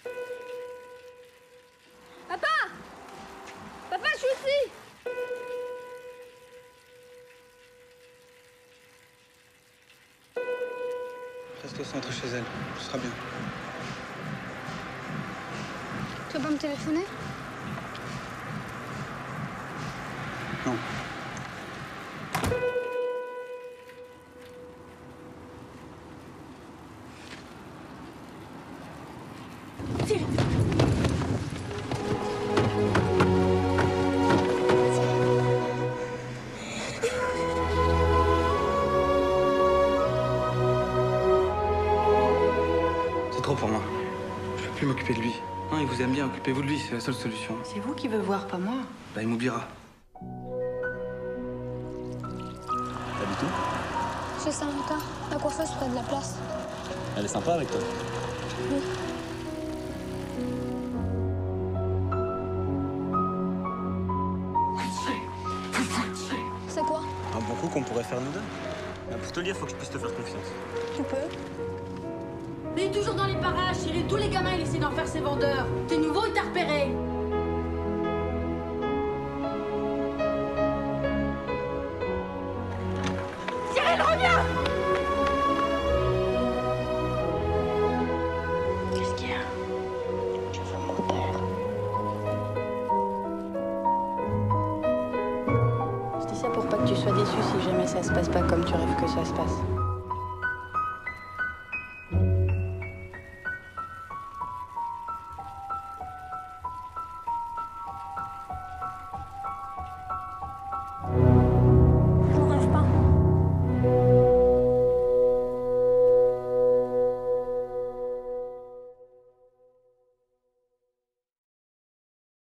Papa! Papa, je suis ici! Reste au centre chez elle, ce sera bien. Tu vas pas me téléphoner? Non. Cyril! C'est trop pour moi. Je peux plus m'occuper de lui. Non, il vous aime bien, occupez-vous de lui, c'est la seule solution. C'est vous qui veut voir, pas moi. Bah, il m'oubliera. T'habites où? Chez Saint-Martin, la coiffeuse près de la place. Elle est sympa avec toi. Oui. C'est quoi? Un bon coup qu'on pourrait faire nous deux. Pour te le dire, faut que je puisse te faire confiance. Tu peux? Mais il est toujours dans les parages, Cyril. Tous les gamins, il essaie d'en faire ses vendeurs. T'es nouveau, il t'a repéré. Cyril, reviens! Qu'est-ce qu'il y a? Je veux mon père. Je dis ça pour pas que tu sois déçu si jamais ça se passe pas comme tu rêves que ça se passe.